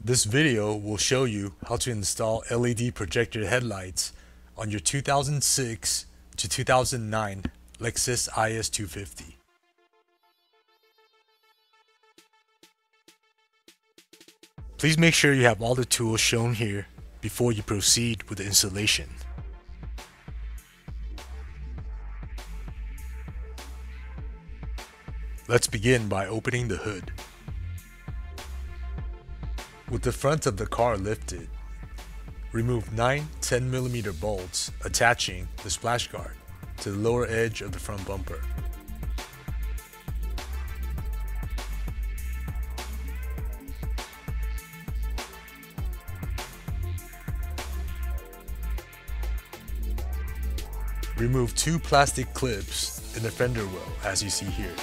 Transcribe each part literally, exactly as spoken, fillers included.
This video will show you how to install L E D projector headlights on your two thousand six to two thousand nine Lexus I S two fifty. Please make sure you have all the tools shown here before you proceed with the installation. Let's begin by opening the hood. With the front of the car lifted, remove nine ten millimeter bolts attaching the splash guard to the lower edge of the front bumper. Remove two plastic clips in the fender well, as you see here.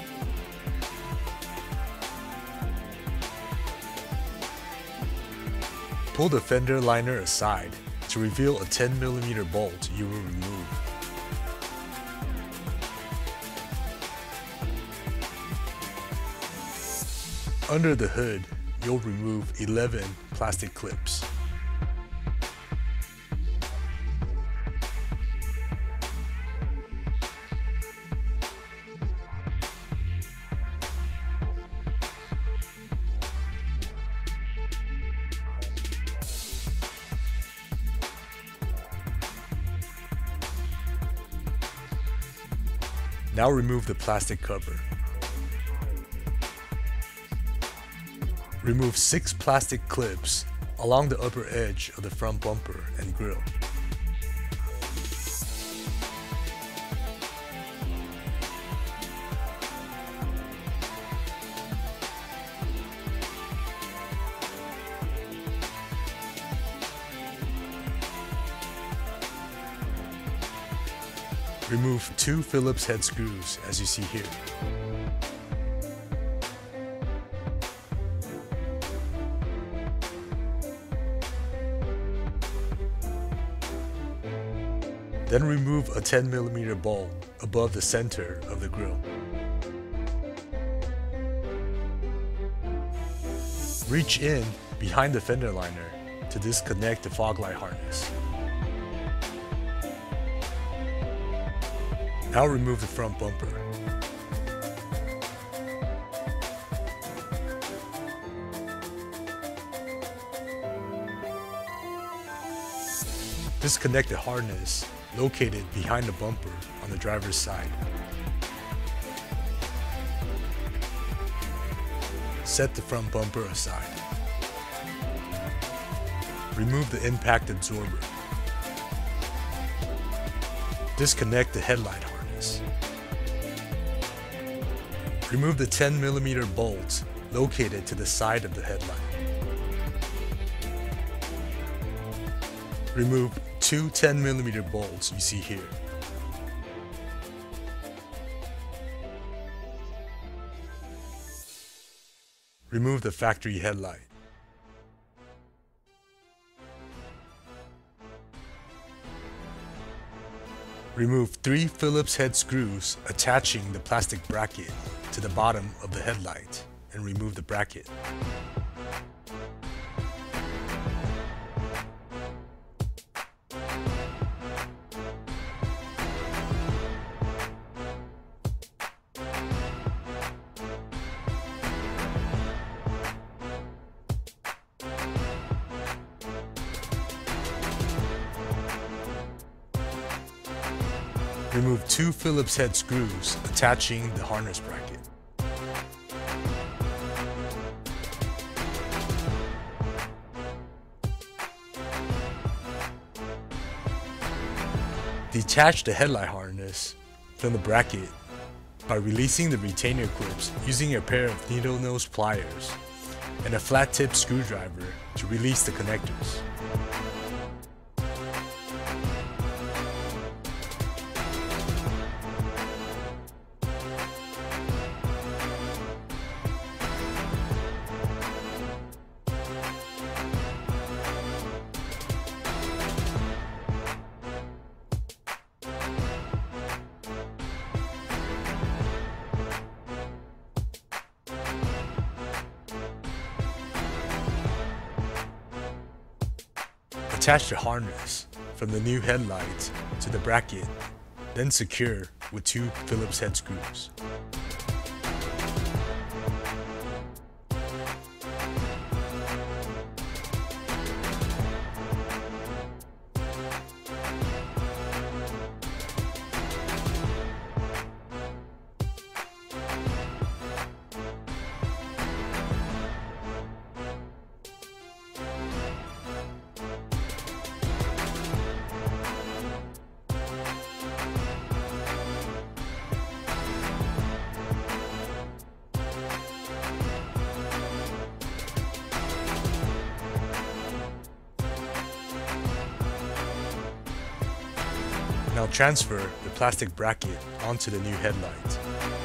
Pull the fender liner aside to reveal a ten millimeter bolt you will remove. Under the hood, you'll remove eleven plastic clips. Now remove the plastic cover. Remove six plastic clips along the upper edge of the front bumper and grille. Remove two Phillips head screws, as you see here. Then remove a ten millimeter bolt above the center of the grille. Reach in behind the fender liner to disconnect the fog light harness. Now remove the front bumper. Disconnect the harness located behind the bumper on the driver's side. Set the front bumper aside. Remove the impact absorber. Disconnect the headlight harness. Remove the ten millimeter bolts located to the side of the headlight. Remove two ten millimeter bolts you see here. Remove the factory headlight. Remove three Phillips head screws attaching the plastic bracket to the bottom of the headlight and remove the bracket. Remove two Phillips head screws attaching the harness bracket. Detach the headlight harness from the bracket by releasing the retainer clips using a pair of needle nose pliers and a flat tip screwdriver to release the connectors. Attach the harness from the new headlights to the bracket, then secure with two Phillips head screws. Now transfer the plastic bracket onto the new headlight.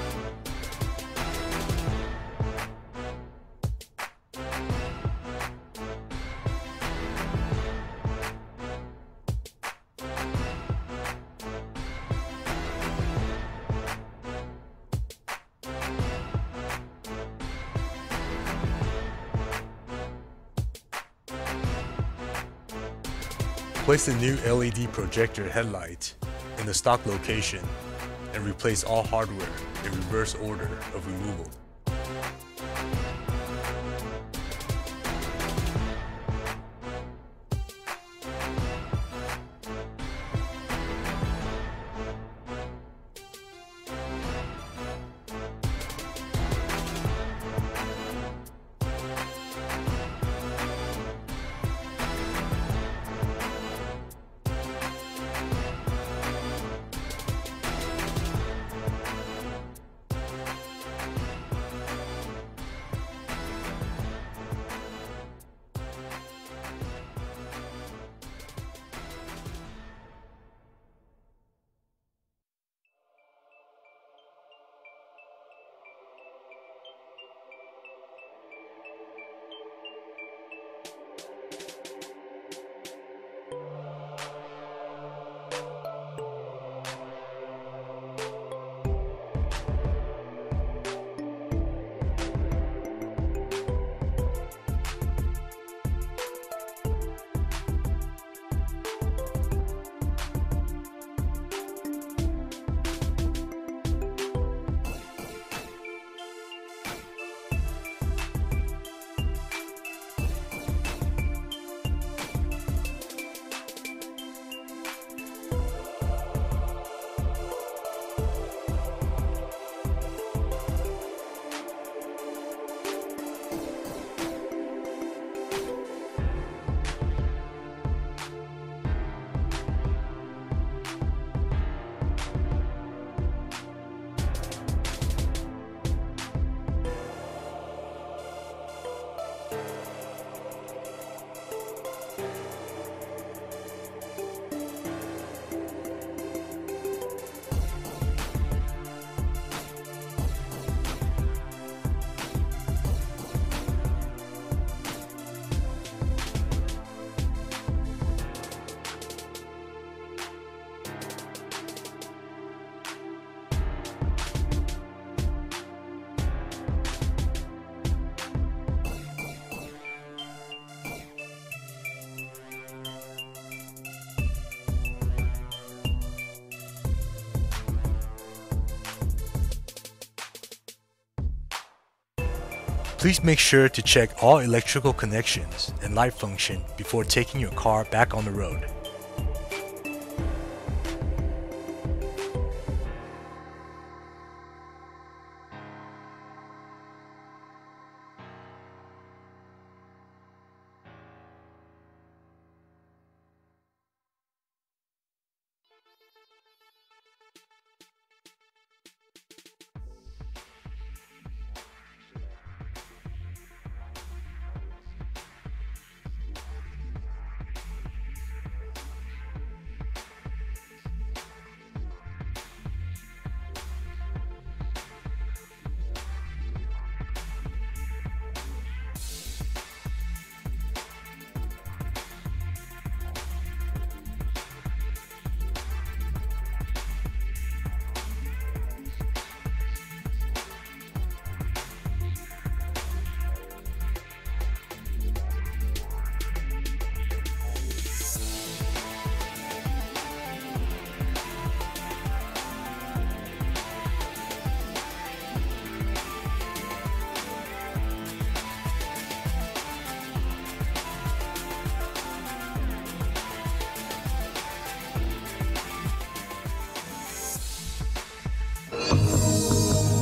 Place the new L E D projector headlight in the stock location and replace all hardware in reverse order of removal. Please make sure to check all electrical connections and light function before taking your car back on the road.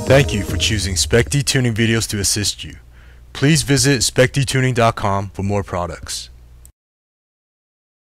Thank you for choosing Specdtuning videos to assist you. Please visit specdtuning dot com for more products.